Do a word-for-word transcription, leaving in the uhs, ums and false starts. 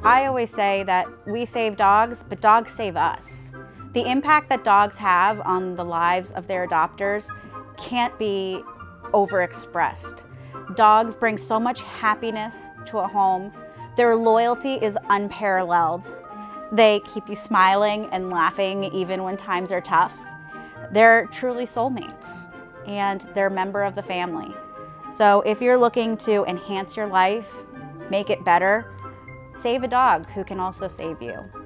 I always say that we save dogs, but dogs save us. The impact that dogs have on the lives of their adopters can't be overexpressed. Dogs bring so much happiness to a home. Their loyalty is unparalleled. They keep you smiling and laughing even when times are tough. They're truly soulmates, and they're a member of the family. So if you're looking to enhance your life, make it better, save a dog who can also save you.